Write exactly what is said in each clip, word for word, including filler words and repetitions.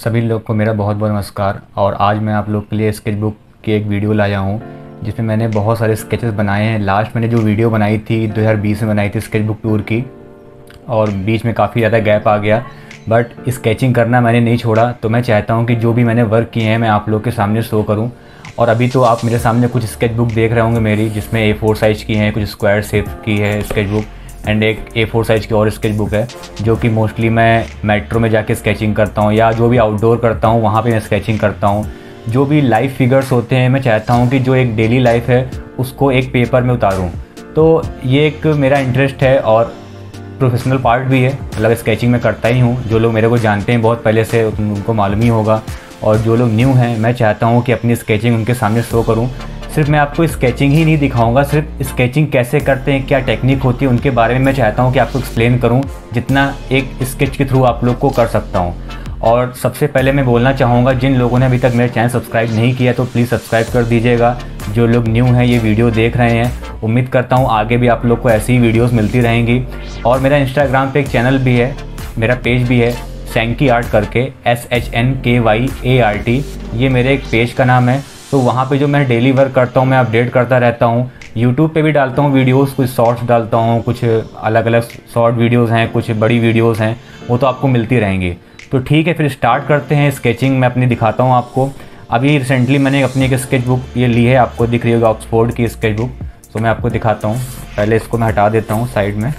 सभी लोग को मेरा बहुत बहुत नमस्कार। और आज मैं आप लोग के लिए स्केच बुक की एक वीडियो लाया हूँ जिसमें मैंने बहुत सारे स्केचेस बनाए हैं। लास्ट मैंने जो वीडियो बनाई थी दो हज़ार बीस में बनाई थी स्केच बुक टूर की, और बीच में काफ़ी ज़्यादा गैप आ गया, बट स्केचिंग करना मैंने नहीं छोड़ा। तो मैं चाहता हूँ कि जो भी मैंने वर्क किए हैं मैं आप लोग के सामने शो करूँ। और अभी तो आप मेरे सामने कुछ स्केच बुक देख रहे होंगे मेरी, जिसमें ए फोर साइज़ की हैं, कुछ स्क्वायर शेप की है स्केच बुक, एंड एक ए फोर साइज़ की और स्केच बुक है जो कि मोस्टली मैं मेट्रो में जाके स्केचिंग करता हूँ, या जो भी आउटडोर करता हूँ वहाँ पे मैं स्केचिंग करता हूँ। जो भी लाइव फिगर्स होते हैं मैं चाहता हूँ कि जो एक डेली लाइफ है उसको एक पेपर में उतारूँ। तो ये एक मेरा इंटरेस्ट है और प्रोफेशनल पार्ट भी है, मतलब स्केचिंग मैं करता ही हूँ। जो लोग मेरे को जानते हैं बहुत पहले से उनको मालूम ही होगा, और जो लोग न्यू हैं मैं चाहता हूँ कि अपनी स्केचिंग उनके सामने शो करूँ। सिर्फ मैं आपको स्केचिंग ही नहीं दिखाऊंगा, सिर्फ स्केचिंग कैसे करते हैं, क्या टेक्निक होती है, उनके बारे में मैं चाहता हूँ कि आपको एक्सप्लेन करूँ जितना एक स्केच के थ्रू आप लोग को कर सकता हूँ। और सबसे पहले मैं बोलना चाहूँगा, जिन लोगों ने अभी तक मेरे चैनल सब्सक्राइब नहीं किया तो प्लीज़ सब्सक्राइब कर दीजिएगा। जो लोग न्यू हैं ये वीडियो देख रहे हैं, उम्मीद करता हूँ आगे भी आप लोग को ऐसी ही वीडियोज़ मिलती रहेंगी। और मेरा इंस्टाग्राम पर एक चैनल भी है, मेरा पेज भी है सैंकी आर्ट करके, S H N K Y A R T, ये मेरे एक पेज का नाम है। तो वहाँ पे जो मैं डेली वर्क करता हूँ मैं अपडेट करता रहता हूँ। यूट्यूब पे भी डालता हूँ वीडियोस, कुछ शॉर्ट्स डालता हूँ, कुछ अलग अलग शॉर्ट वीडियोस हैं, कुछ बड़ी वीडियोस हैं, वो तो आपको मिलती रहेंगी। तो ठीक है, फिर स्टार्ट करते हैं। स्केचिंग मैं अपनी दिखाता हूँ आपको। अभी रिसेंटली मैंने अपनी एक स्केच बुक ये ली है, आपको दिख रही होगी ऑक्सफोर्ड की स्केच बुक, तो मैं आपको दिखाता हूँ। पहले इसको मैं हटा देता हूँ साइड में।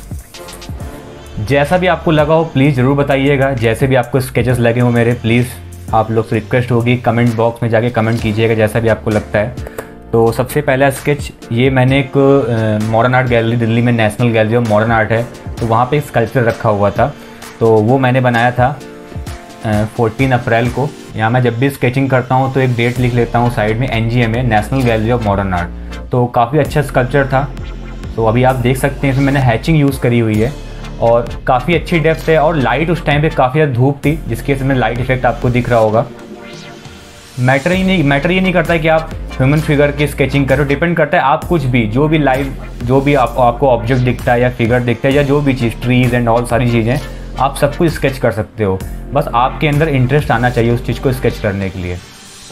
जैसा भी आपको लगा हो प्लीज़ ज़रूर बताइएगा, जैसे भी आपको स्केचेस लगे हो मेरे, प्लीज़ आप लोग से रिक्वेस्ट होगी कमेंट बॉक्स में जाके कमेंट कीजिएगा जैसा भी आपको लगता है। तो सबसे पहला स्केच ये मैंने एक मॉडर्न आर्ट गैलरी, दिल्ली में national gallery of modern art है, तो वहाँ पे एक स्कल्पचर रखा हुआ था, तो वो मैंने बनाया था चौदह अप्रैल को। यहाँ मैं जब भी स्केचिंग करता हूँ तो एक डेट लिख लेता हूँ साइड में, N G M A, national gallery of modern art. तो काफ़ी अच्छा स्कल्पचर था। तो अभी आप देख सकते हैं इसमें मैंने हैचिंग यूज़ करी हुई है और काफ़ी अच्छी डेप्थ है, और लाइट उस टाइम पे काफ़ी ज़्यादा धूप थी जिसकी वजह से लाइट इफेक्ट आपको दिख रहा होगा। मैटर ही नहीं मैटर ये नहीं करता है कि आप ह्यूमन फिगर की स्केचिंग करो, डिपेंड करता है आप कुछ भी, जो भी लाइव, जो भी आप, आपको ऑब्जेक्ट दिखता है या फिगर दिखता है या जो भी चीज़, ट्रीज़ एंड ऑल सारी चीज़ें, आप सब कुछ स्केच कर सकते हो। बस आपके अंदर इंटरेस्ट आना चाहिए उस चीज़ को स्केच करने के लिए।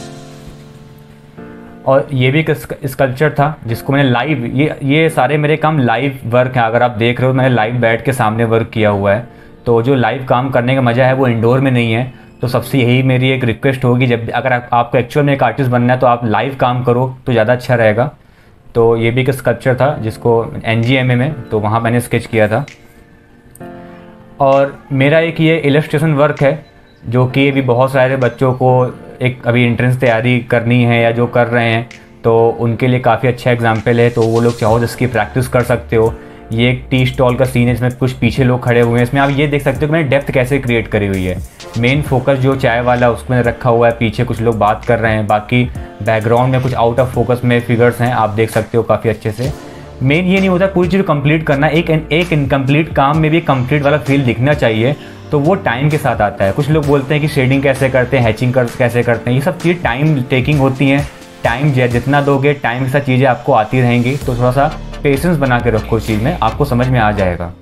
और ये भी एक स्कल्पचर था जिसको मैंने लाइव, ये ये सारे मेरे काम लाइव वर्क हैं। अगर आप देख रहे हो मैंने लाइव बैठ के सामने वर्क किया हुआ है। तो जो लाइव काम करने का मज़ा है वो इंडोर में नहीं है। तो सबसे यही मेरी एक रिक्वेस्ट होगी, जब अगर आप, आपको एक्चुअल में एक आर्टिस्ट बनना है तो आप लाइव काम करो तो ज़्यादा अच्छा रहेगा। तो ये भी एक स्कल्पचर था जिसको एन जी एम ए में, तो वहाँ मैंने स्केच किया था। और मेरा एक ये इलस्ट्रेशन वर्क है जो कि अभी बहुत सारे बच्चों को एक अभी एंट्रेंस तैयारी करनी है या जो कर रहे हैं तो उनके लिए काफ़ी अच्छा एग्जाम्पल है। तो वो लोग चाहो तो इसकी प्रैक्टिस कर सकते हो। ये एक टी स्टॉल का सीन है, इसमें कुछ पीछे लोग खड़े हुए हैं। इसमें आप ये देख सकते हो कि मैंने डेप्थ कैसे क्रिएट करी हुई है। मेन फोकस जो चाय वाला उसको मैंने रखा हुआ है, पीछे कुछ लोग बात कर रहे हैं, बाकी बैकग्राउंड में कुछ आउट ऑफ फोकस में फिगर्स हैं, आप देख सकते हो काफ़ी अच्छे से। मेन ये नहीं होता पूरी चीज़ कंप्लीट करना, एक एक इनकम्प्लीट काम में भी कंप्लीट वाला फील दिखना चाहिए, तो वो टाइम के साथ आता है। कुछ लोग बोलते हैं कि शेडिंग कैसे करते हैं, हैचिंग कर कैसे करते हैं, ये सब चीज़ टाइम टेकिंग होती हैं। टाइम जितना दोगे टाइम के साथ चीज़ें आपको आती रहेंगी। तो थोड़ा सा पेशेंस बना के रखो उस चीज़ में, आपको समझ में आ जाएगा।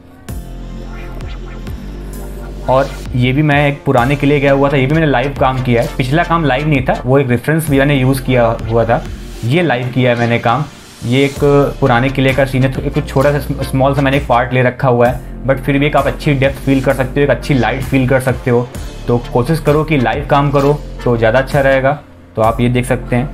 और ये भी मैं एक पुराने किले गया हुआ था, ये भी मैंने लाइव काम किया है। पिछला काम लाइव नहीं था, वो एक रेफरेंस भी मैंने यूज़ किया हुआ था। ये लाइव किया है मैंने काम। ये एक पुराने किले का सीन है, कुछ छोटा सा स्मॉल सा मैंने एक पार्ट ले रखा हुआ है, बट फिर भी एक आप अच्छी डेप्थ फील कर सकते हो, एक अच्छी लाइट फील कर सकते हो। तो कोशिश करो कि लाइव काम करो तो ज़्यादा अच्छा रहेगा। तो आप ये देख सकते हैं।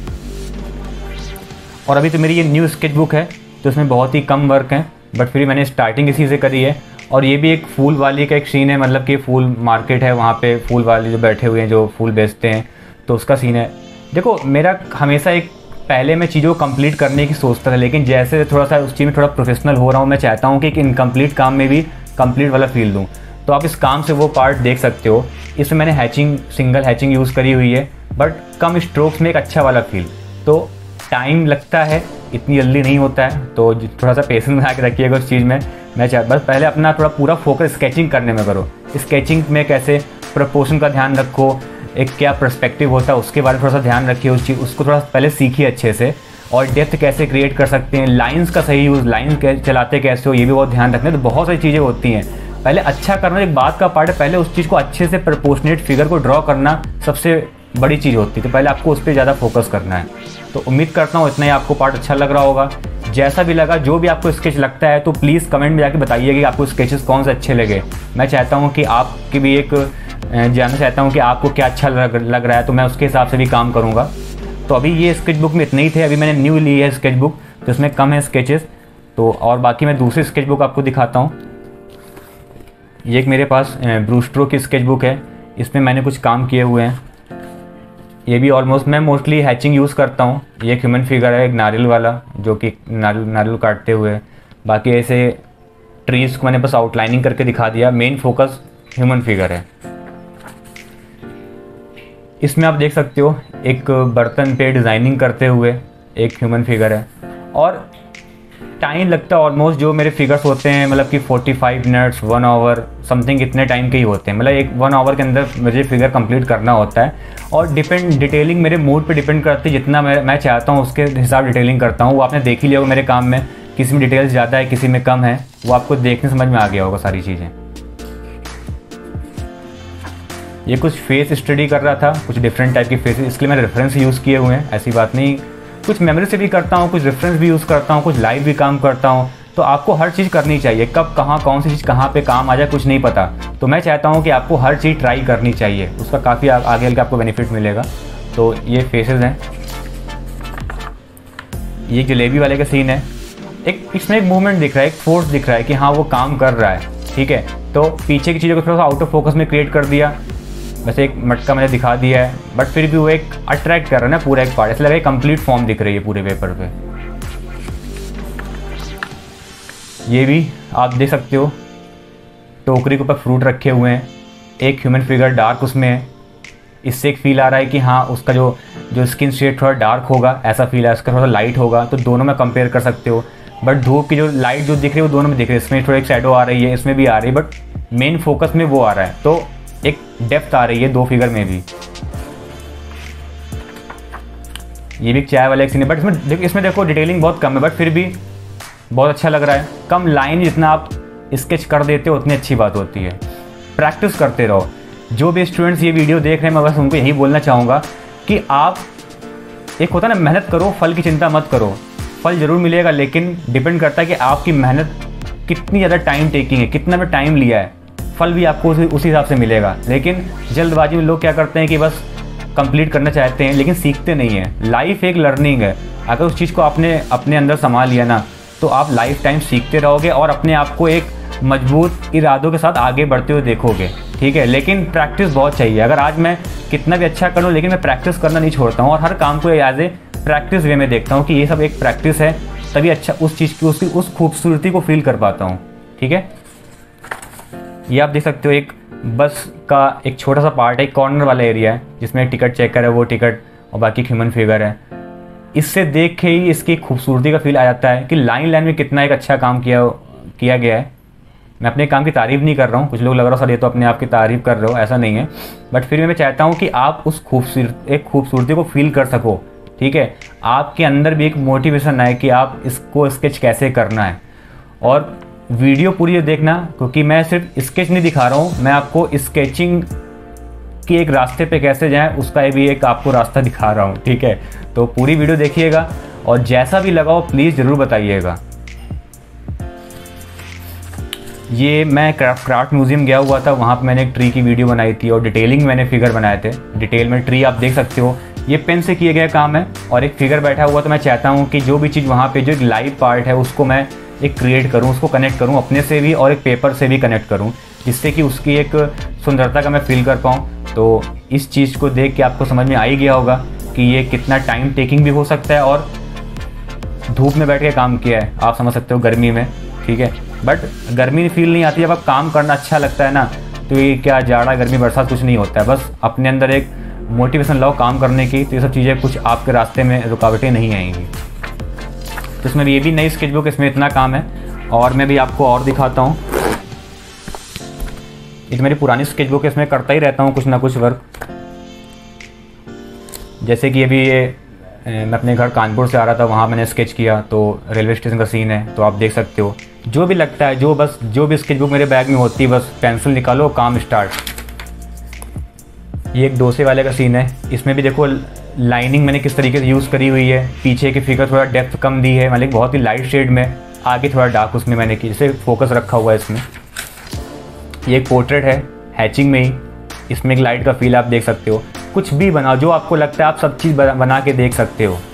और अभी तो मेरी ये न्यू स्केच बुक है तो इसमें बहुत ही कम वर्क है, बट फिर मैंने स्टार्टिंग इसी से करी है। और ये भी एक फूल वाली का एक सीन है, मतलब कि फूल मार्केट है, वहाँ पे फूल वाले जो बैठे हुए हैं जो फूल बेचते हैं, तो उसका सीन है। देखो मेरा हमेशा एक, पहले मैं चीज़ों को कंप्लीट करने की सोचता था, लेकिन जैसे थोड़ा सा उस चीज़ में थोड़ा प्रोफेशनल हो रहा हूँ, मैं चाहता हूँ कि एक इनकम्प्लीट काम में भी कंप्लीट वाला फील दूँ। तो आप इस काम से वो पार्ट देख सकते हो। इसमें मैंने हैचिंग, सिंगल हैचिंग यूज़ करी हुई है, बट कम स्ट्रोक्स में एक अच्छा वाला फील। तो टाइम लगता है, इतनी जल्दी नहीं होता है, तो थोड़ा सा पेशेंस बना के रखिएगा उस चीज़ में। मैं चाह बस पहले अपना थोड़ा पूरा फोकस स्केचिंग करने में करो। स्केचिंग में कैसे प्रपोर्शन का ध्यान रखो, एक क्या पर्सपेक्टिव होता है उसके बारे में थोड़ा सा ध्यान रखिए, उस चीज़ उसको थोड़ा पहले सीखिए अच्छे से। और डेप्थ कैसे क्रिएट कर सकते हैं, लाइंस का सही यूज़, लाइन चलाते कैसे हो ये भी बहुत ध्यान रखना है। तो बहुत सारी चीज़ें होती हैं। पहले अच्छा करना एक बात का पार्ट है, पहले उस चीज़ को अच्छे से प्रोपोर्शनेट फिगर को ड्रॉ करना सबसे बड़ी चीज़ होती है, तो पहले आपको उस पर ज़्यादा फोकस करना है। तो उम्मीद करता हूँ इतना ही आपको पार्ट अच्छा लग रहा होगा। जैसा भी लगा, जो भी आपको स्केच लगता है तो प्लीज़ कमेंट में जाके बताइए कि आपको स्केचेस कौन से अच्छे लगे। मैं चाहता हूँ कि आपकी भी एक जानना चाहता हूँ कि आपको क्या अच्छा लग लग रहा है, तो मैं उसके हिसाब से भी काम करूँगा। तो अभी ये स्केच बुक में इतने ही थे, अभी मैंने न्यू ली है स्केच बुक, तो इसमें कम है स्केचेस। तो और बाकी मैं दूसरी स्केच बुक आपको दिखाता हूँ। ये एक मेरे पास ब्रूस्ट्रो की स्केच बुक है, इसमें मैंने कुछ काम किए हुए हैं। ये भी ऑलमोस्ट मैं मोस्टली हैचिंग यूज़ करता हूँ। ये एक ह्यूमन फिगर है, एक नारियल वाला, जो कि नारियल नारियल काटते हुए। बाकी ऐसे ट्रीज़ को मैंने बस आउटलाइनिंग करके दिखा दिया, मेन फोकस ह्यूमन फिगर है। इसमें आप देख सकते हो एक बर्तन पे डिज़ाइनिंग करते हुए एक ह्यूमन फिगर है, और टाइम लगता है ऑलमोस्ट, जो मेरे फिगर्स होते हैं मतलब कि पैंतालीस मिनट्स, वन आवर समथिंग, इतने टाइम के ही होते हैं। मतलब एक वन आवर के अंदर मुझे फिगर कंप्लीट करना होता है, और डिपेंड डिटेलिंग मेरे मूड पे डिपेंड करती है। जितना मैं मैं चाहता हूँ उसके हिसाब डिटेलिंग करता हूँ। वो आपने देख ही लिया होगा मेरे काम में, किसी में डिटेल्स ज़्यादा है, किसी में कम है, वो आपको देखने समझ में आ गया होगा सारी चीज़ें। ये कुछ फेस स्टडी कर रहा था, कुछ डिफरेंट टाइप की फेसेस, इसके लिए मैंने रेफरेंस यूज़ किए हुए हैं, ऐसी बात नहीं। कुछ मेमोरी से भी करता हूँ, कुछ रेफरेंस भी यूज़ करता हूँ, कुछ लाइव भी काम करता हूँ। तो आपको हर चीज़ करनी चाहिए, कब कहाँ कौन सी चीज़ कहाँ पे काम आ जाए कुछ नहीं पता। तो मैं चाहता हूँ कि आपको हर चीज़ ट्राई करनी चाहिए, उसका काफ़ी आगे चल के आपको बेनिफिट मिलेगा। तो ये फेसेस हैं, ये जलेबी वाले का सीन है। एक इसमें एक मूवमेंट दिख रहा है, एक फोर्स दिख रहा है कि हाँ वो काम कर रहा है, ठीक है। तो पीछे की चीज़ों को थोड़ा सा आउट ऑफ फोकस में क्रिएट कर दिया, वैसे एक मटका मैंने दिखा दिया है, बट फिर भी वो एक अट्रैक्ट कर रहा है ना पूरा एक पार्ट, ऐसा लग रहा है कंप्लीट फॉर्म दिख रही है पूरे पेपर पे। ये भी आप देख सकते हो, टोकरी के ऊपर फ्रूट रखे हुए हैं, एक ह्यूमन फिगर डार्क उसमें है। इससे एक फील आ रहा है कि हाँ उसका जो जो स्किन शेड थोड़ा डार्क होगा, ऐसा फील है, उसका थोड़ा लाइट होगा। तो दोनों में कंपेयर कर सकते हो, बट धूप की जो लाइट जो दिख रही है वो दोनों में दिख रही है। इसमें थोड़ा एक शैडो आ रही है, इसमें भी आ रही है, बट मेन फोकस में वो आ रहा है, तो एक डेप्थ आ रही है दो फिगर में भी। ये भी चाय वाला एक सीन है, बट इसमें इसमें देखो डिटेलिंग बहुत कम है, बट फिर भी बहुत अच्छा लग रहा है। कम लाइन जितना आप स्केच कर देते हो उतनी अच्छी बात होती है। प्रैक्टिस करते रहो। जो भी स्टूडेंट्स ये वीडियो देख रहे हैं, मैं बस उनको यही बोलना चाहूँगा कि आप, एक होता है ना, मेहनत करो, फल की चिंता मत करो। फल ज़रूर मिलेगा, लेकिन डिपेंड करता है कि आपकी मेहनत कितनी ज़्यादा टाइम टेकिंग है, कितना में टाइम लिया है। फल भी आपको उसी हिसाब से मिलेगा। लेकिन जल्दबाजी में लोग क्या करते हैं कि बस कंप्लीट करना चाहते हैं, लेकिन सीखते नहीं हैं। लाइफ एक लर्निंग है, अगर उस चीज़ को आपने अपने अंदर संभाल लिया ना, तो आप लाइफ टाइम सीखते रहोगे और अपने आप को एक मजबूत इरादों के साथ आगे बढ़ते हुए देखोगे, ठीक है। लेकिन प्रैक्टिस बहुत चाहिए। अगर आज मैं कितना भी अच्छा करूँ, लेकिन मैं प्रैक्टिस करना नहीं छोड़ता हूँ, और हर काम को एज ए प्रैक्टिस वे में देखता हूँ कि ये सब एक प्रैक्टिस है, तभी अच्छा उस चीज़ की उसकी उस खूबसूरती को फील कर पाता हूँ, ठीक है। ये आप देख सकते हो एक बस का एक छोटा सा पार्ट है, एक कॉर्नर वाला एरिया है जिसमें टिकट चेकर है, वो टिकट, और बाकी ह्यूमन फिगर है। इससे देख के ही इसकी खूबसूरती का फील आ जाता है कि लाइन लाइन में कितना एक अच्छा काम किया किया गया है। मैं अपने काम की तारीफ़ नहीं कर रहा हूँ, कुछ लोग लग रहा है सर ये तो अपने आप की तारीफ़ कर रहे हो, ऐसा नहीं है। बट फिर भी मैं चाहता हूँ कि आप उस खूबसूरत एक खूबसूरती को फील कर सको, ठीक है। आपके अंदर भी एक मोटिवेशन आए कि आप इसको स्केच कैसे करना है। और वीडियो पूरी देखना, क्योंकि मैं सिर्फ स्केच नहीं दिखा रहा हूँ, मैं आपको स्केचिंग की एक रास्ते पे कैसे जाएं उसका भी एक आपको रास्ता दिखा रहा हूँ, ठीक है। तो पूरी वीडियो देखिएगा, और जैसा भी लगा हो प्लीज़ ज़रूर बताइएगा। ये मैं क्राफ्ट क्राफ्ट म्यूज़ियम गया हुआ था, वहाँ पे मैंने एक ट्री की वीडियो बनाई थी, और डिटेलिंग मैंने फिगर बनाए थे। डिटेल में ट्री आप देख सकते हो, ये पेन से किए गया काम है, और एक फिगर बैठा हुआ। तो मैं चाहता हूँ कि जो भी चीज़ वहाँ पे जो एक लाइव पार्ट है उसको मैं एक क्रिएट करूँ, उसको कनेक्ट करूँ अपने से भी, और एक पेपर से भी कनेक्ट करूँ, जिससे कि उसकी एक सुंदरता का मैं फील कर पाऊँ। तो इस चीज़ को देख के आपको समझ में आ ही गया होगा कि ये कितना टाइम टेकिंग भी हो सकता है, और धूप में बैठ के काम किया है, आप समझ सकते हो, गर्मी में, ठीक है। बट गर्मी फील नहीं आती जब आप काम करना अच्छा लगता है ना। तो ये क्या जाड़ा गर्मी बरसात कुछ नहीं होता है, बस अपने अंदर एक मोटिवेशन लाओ काम करने की, तो ये सब चीज़ें कुछ आपके रास्ते में रुकावटें नहीं आएंगी। तो इसमें ये भी नई स्केच बुक, इसमें इतना काम है। और मैं भी आपको और दिखाता हूँ, ये तो मेरी पुरानी स्केच बुक है, इसमें करता ही रहता हूँ कुछ ना कुछ वर्क। जैसे कि अभी ये मैं अपने घर कानपुर से आ रहा था, वहाँ मैंने स्केच किया, तो रेलवे स्टेशन का सीन है, तो आप देख सकते हो। जो भी लगता है, जो बस जो भी स्केच बुक मेरे बैग में होती है, बस पेंसिल निकालो, काम स्टार्ट। ये एक डोसे वाले का सीन है। इसमें भी देखो लाइनिंग मैंने किस तरीके से यूज़ करी हुई है। पीछे की फिगर थोड़ा डेप्थ कम दी है, मतलब बहुत ही लाइट शेड में, आगे थोड़ा डार्क उसमें मैंने की, जैसे फोकस रखा हुआ है इसमें। ये एक पोर्ट्रेट है, हैचिंग में ही। इसमें एक लाइट का फील आप देख सकते हो। कुछ भी बनाओ, जो आपको लगता है आप सब चीज़ बना के देख सकते हो।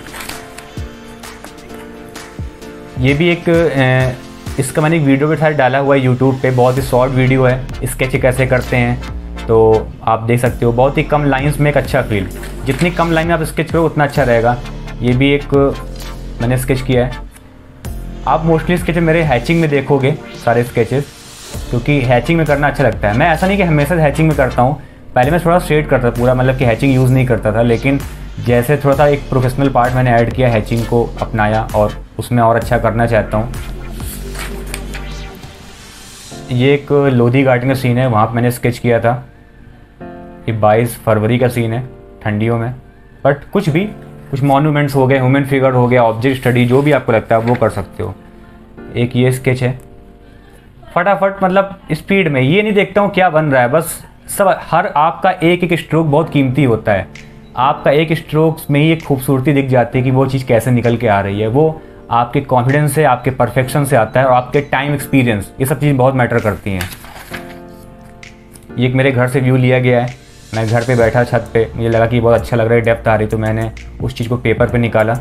ये भी एक इसका मैंने एक वीडियो के साथ डाला हुआ है यूट्यूब पे, बहुत ही शॉर्ट वीडियो है, स्केच कैसे करते हैं, तो आप देख सकते हो। बहुत ही कम लाइंस में एक अच्छा फील, जितनी कम लाइन में आप स्केच करो उतना अच्छा रहेगा। ये भी एक मैंने स्केच किया है। आप मोस्टली स्केच मेरे हैचिंग में देखोगे सारे स्केचेस, क्योंकि हैचिंग में करना अच्छा लगता है। मैं ऐसा नहीं कि हमेशा हैचिंग में करता हूँ, पहले मैं थोड़ा स्ट्रेट करता था पूरा, मतलब कि हैचिंग यूज़ नहीं करता था, लेकिन जैसे थोड़ा सा एक प्रोफेशनल पार्ट मैंने ऐड किया, हैचिंग को अपनाया और उसमें और अच्छा करना चाहता हूँ। ये एक लोधी गार्डन का सीन है, वहाँ पर मैंने स्केच किया था। ये बाईस फरवरी का सीन है, ठंडियों में। बट कुछ भी, कुछ मॉन्यूमेंट्स हो गए, ह्यूमन फिगर हो गया, ऑब्जेक्ट स्टडी, जो भी आपको लगता है वो कर सकते हो। एक ये स्केच है, फटाफट, मतलब स्पीड में, ये नहीं देखता हूँ क्या बन रहा है, बस सब। हर आपका एक एक स्ट्रोक बहुत कीमती होता है। आपका एक स्ट्रोक्स में ही एक खूबसूरती दिख जाती है कि वो चीज़ कैसे निकल के आ रही है। वो आपके कॉन्फिडेंस से, आपके परफेक्शन से आता है, और आपके टाइम एक्सपीरियंस, ये सब चीज़ बहुत मैटर करती हैं। ये एक मेरे घर से व्यू लिया गया है। मैं घर पे बैठा छत पे, मुझे लगा कि बहुत अच्छा लग रहा है, डेप्थ आ रही, तो मैंने उस चीज़ को पेपर पे निकाला।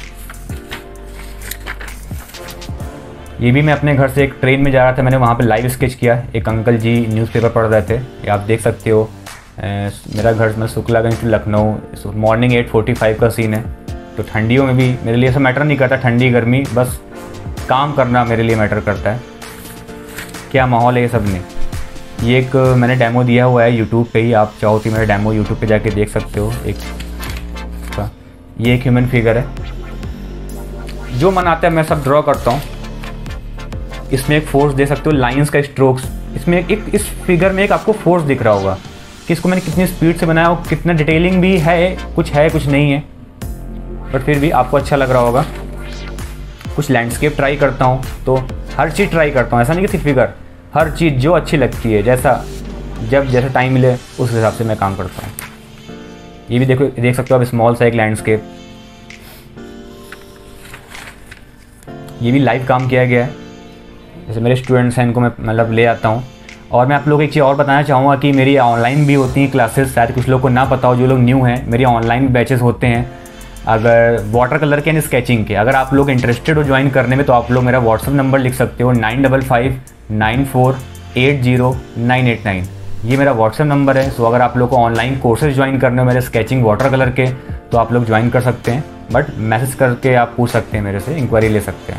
ये भी मैं अपने घर से एक ट्रेन में जा रहा था, मैंने वहाँ पे लाइव स्केच किया। एक अंकल जी न्यूज़पेपर पढ़ रहे थे, ये आप देख सकते हो। ए, मेरा घर में Shuklaganj to Lucknow, morning at forty five का सीन है। तो ठंडियों में भी मेरे लिए ऐसा मैटर नहीं करता, ठंडी गर्मी, बस काम करना मेरे लिए मैटर करता है, क्या माहौल है ये सब नहीं। ये एक मैंने डेमो दिया हुआ है यूट्यूब पे ही, आप चाहो तो मेरा डेमो यूट्यूब पे जाके देख सकते हो। एक का ये एक ह्यूमन फिगर है, जो मन आता है मैं सब ड्रॉ करता हूँ। इसमें एक फोर्स दे सकते हो, लाइंस का स्ट्रोक्स। इसमें एक, एक इस फिगर में एक आपको फोर्स दिख रहा होगा कि इसको मैंने कितनी स्पीड से बनाया, और कितना डिटेलिंग भी है, कुछ है कुछ नहीं है, बट फिर भी आपको अच्छा लग रहा होगा। कुछ लैंडस्केप ट्राई करता हूँ, तो हर चीज़ ट्राई करता हूँ, ऐसा नहीं कि सिर्फ फिगर, हर चीज़ जो अच्छी लगती है, जैसा जब जैसा टाइम मिले उस हिसाब से मैं काम करता हूँ। ये भी देखो, देख सकते हो आप, स्मॉल सा एक लैंडस्केप। ये भी लाइव काम किया गया है। जैसे मेरे स्टूडेंट्स हैं, इनको मैं मतलब ले आता हूँ। और मैं आप लोगों को एक चीज़ और बताना चाहूँगा कि मेरी ऑनलाइन भी होती हैं क्लासेस, शायद कुछ लोग को ना पता हो, जो लोग न्यू हैं, मेरी ऑनलाइन बैचेस होते हैं। अगर वाटर कलर के एंड स्केचिंग के, अगर आप लोग इंटरेस्टेड हो ज्वाइन करने में, तो आप लोग मेरा व्हाट्सअप नंबर लिख सकते हो, nine double five nine four eight zero nine eight nine. ये मेरा व्हाट्सअप नंबर है। सो अगर आप लोग को ऑनलाइन कोर्सेज ज्वाइन करने हो मेरे स्केचिंग वाटर कलर के, तो आप लोग ज्वाइन कर सकते हैं, बट मैसेज करके आप पूछ सकते हैं, मेरे से इंक्वायरी ले सकते हैं।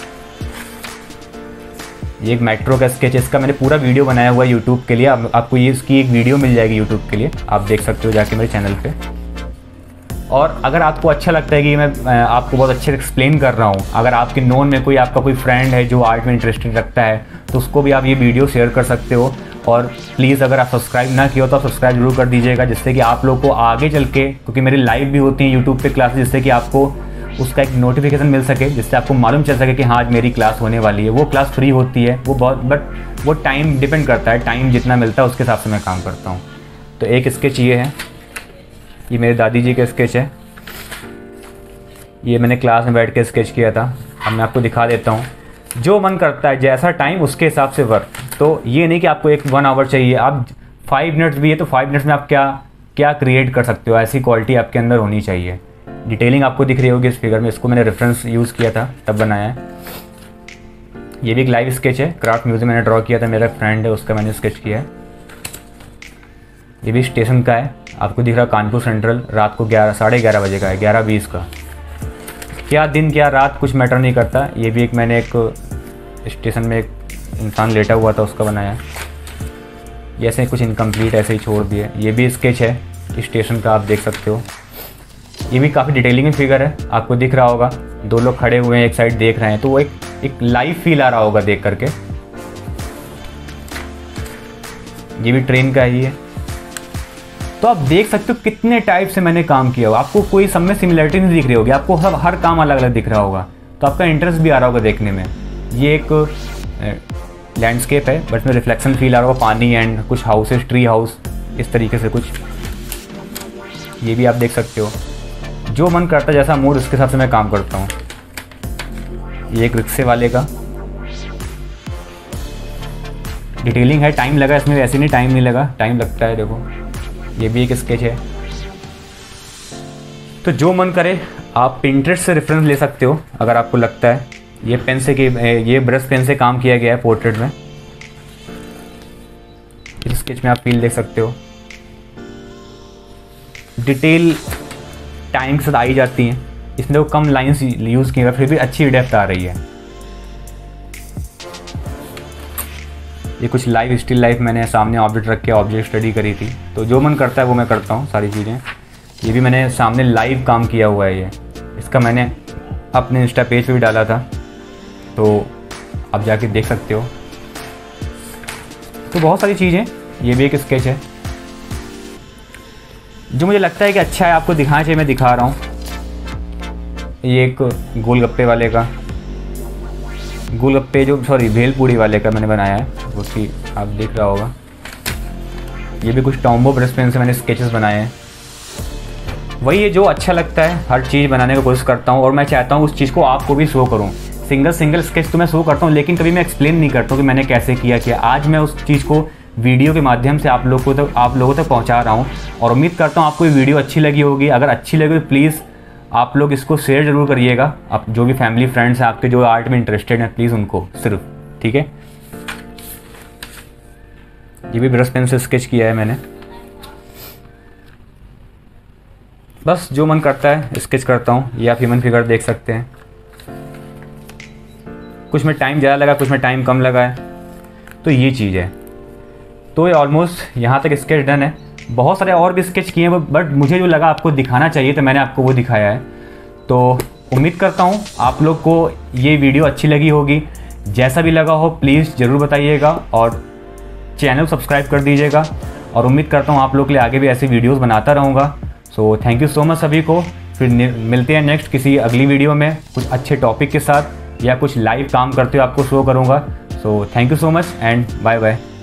ये एक मेट्रो का स्केच है, इसका मैंने पूरा वीडियो बनाया हुआ है यूट्यूब के लिए। आप, आपको ये इसकी एक वीडियो मिल जाएगी यूट्यूब के लिए, आप देख सकते हो जाके मेरे चैनल पे। और अगर आपको अच्छा लगता है कि मैं आपको बहुत अच्छे से एक्सप्लेन कर रहा हूँ, अगर आपके नोन में कोई आपका कोई फ्रेंड है जो आर्ट में इंटरेस्टेड रखता है, तो उसको भी आप ये वीडियो शेयर कर सकते हो। और प्लीज़ अगर आप सब्सक्राइब ना किया हो तो आप सब्सक्राइब जरूर कर दीजिएगा, जिससे कि आप लोग को आगे चल के, क्योंकि मेरी लाइव भी होती हैं यूट्यूब पे क्लासेस, जिससे कि आपको उसका एक नोटिफिकेशन मिल सके, जिससे आपको मालूम चल सके कि हाँ आज मेरी क्लास होने वाली है। वो क्लास फ्री होती है, वो बहुत, बट वो टाइम डिपेंड करता है, टाइम जितना मिलता है उसके हिसाब से मैं काम करता हूँ। तो एक स्केच ये है, ये मेरे दादी जी का स्केच है। ये मैंने क्लास में बैठ के स्केच किया था। अब मैं आपको दिखा देता हूँ। जो मन करता है, जैसा टाइम उसके हिसाब से वर्क। तो ये नहीं कि आपको एक वन आवर चाहिए, आप फाइव मिनट्स भी है तो फाइव मिनट्स में आप क्या क्या क्रिएट कर सकते हो, ऐसी क्वालिटी आपके अंदर होनी चाहिए। डिटेलिंग आपको दिख रही होगी इस फिगर में, इसको मैंने रेफरेंस यूज़ किया था तब बनाया है। ये भी एक लाइव स्केच है, क्राफ्ट म्यूजियम मैंने ड्रॉ किया था, मेरा फ्रेंड है उसका मैंने स्केच किया है। ये भी स्टेशन का है, आपको दिख रहा कानपुर सेंट्रल, रात को ग्यारह साढ़े ग्यारह बजे का है, ग्यारह बीस का। क्या दिन क्या रात कुछ मैटर नहीं करता। ये भी एक मैंने एक स्टेशन में एक इंसान लेटा हुआ था उसका बनाया है। ये ऐसे कुछ इनकम्प्लीट ऐसे ही छोड़ दिए। ये भी स्केच है स्टेशन का, आप देख सकते हो। ये भी काफ़ी डिटेलिंग में फिगर है, आपको दिख रहा होगा। दो लोग खड़े हुए हैं, एक साइड देख रहे हैं, तो वो एक एक लाइव फील आ रहा होगा देख करके। ये भी ट्रेन का ही है। तो आप देख सकते हो कितने टाइप से मैंने काम किया हो। आपको कोई सब में सिमिलरिटी नहीं दिख रही होगी, आपको हर हर काम अलग अलग दिख रहा होगा, तो आपका इंटरेस्ट भी आ रहा होगा देखने में। ये एक लैंडस्केप है बट इसमें रिफ्लेक्शन फील आ रहा होगा, पानी एंड कुछ हाउसेस, ट्री हाउस इस तरीके से कुछ। ये भी आप देख सकते हो, जो मन करता है जैसा मूड उसके हिसाब से मैं काम करता हूँ। ये एक रिक्शे वाले का डिटेलिंग है, टाइम लगा इसमें, वैसे नहीं टाइम नहीं लगा, टाइम लगता है देखो। ये भी एक स्केच है। तो जो मन करे आप पिंटरेस्ट से रेफरेंस ले सकते हो अगर आपको लगता है। ये पेन से कि ये ब्रश पेन से काम किया गया है पोर्ट्रेट में। इस स्केच में आप फील देख सकते हो, डिटेल टाइम के साथ आई जाती हैं। इसमें वो कम लाइंस यूज़ किए फिर भी अच्छी डेप्थ आ रही है। ये कुछ लाइव स्टिल लाइफ मैंने सामने ऑब्जेक्ट रख के ऑब्जेक्ट स्टडी करी थी, तो जो मन करता है वो मैं करता हूँ सारी चीज़ें। ये भी मैंने सामने लाइव काम किया हुआ है। ये इसका मैंने अपने इंस्टा पेज पे भी डाला था, तो आप जाके देख सकते हो। तो बहुत सारी चीज़ें, ये भी एक स्केच है जो मुझे लगता है कि अच्छा है, आपको दिखाना चाहिए, मैं दिखा रहा हूँ। ये एक गोलगप्पे वाले का, गोलगप्पे जो सॉरी भेलपूड़ी वाले का मैंने बनाया है, उसकी आप देख रहा होगा। ये भी कुछ टॉम्बो ब्रश पेन से मैंने स्केचेस बनाए हैं। वही है, जो अच्छा लगता है हर चीज़ बनाने की कोशिश करता हूँ, और मैं चाहता हूँ उस चीज़ को आपको भी शो करूँ। सिंगल सिंगल स्केच तो मैं शो करता हूँ, लेकिन कभी मैं एक्सप्लेन नहीं करता हूँ कि मैंने कैसे किया किया आज मैं उस चीज़ को वीडियो के माध्यम से आप लोगों को तक आप लोगों तक पहुँचा रहा हूँ। और उम्मीद करता हूँ आपको ये वीडियो अच्छी लगी होगी। अगर अच्छी लगी तो प्लीज़ आप लोग इसको शेयर ज़रूर करिएगा। आप जो भी फैमिली फ्रेंड्स हैं आपके जो आर्ट में इंटरेस्टेड हैं, प्लीज़ उनको सिर्फ, ठीक है। ये भी ब्रश पेन से स्केच किया है मैंने। बस जो मन करता है स्केच करता हूँ। ये आप ह्यूमन फिगर देख सकते हैं, कुछ में टाइम ज़्यादा लगा, कुछ में टाइम कम लगा है, तो ये चीज़ है। तो ये ऑलमोस्ट यहाँ तक स्केच डन है। बहुत सारे और भी स्केच किए हैं, बट मुझे जो लगा आपको दिखाना चाहिए तो मैंने आपको वो दिखाया है। तो उम्मीद करता हूँ आप लोग को ये वीडियो अच्छी लगी होगी। जैसा भी लगा हो प्लीज़ ज़रूर बताइएगा, और चैनल सब्सक्राइब कर दीजिएगा। और उम्मीद करता हूँ आप लोग के लिए आगे भी ऐसी वीडियोज़ बनाता रहूँगा। So thank you so much सभी को। फिर मिलते हैं नेक्स्ट किसी अगली वीडियो में कुछ अच्छे टॉपिक के साथ, या कुछ लाइव काम करते हुए आपको शो करूँगा। So thank you so much and bye bye.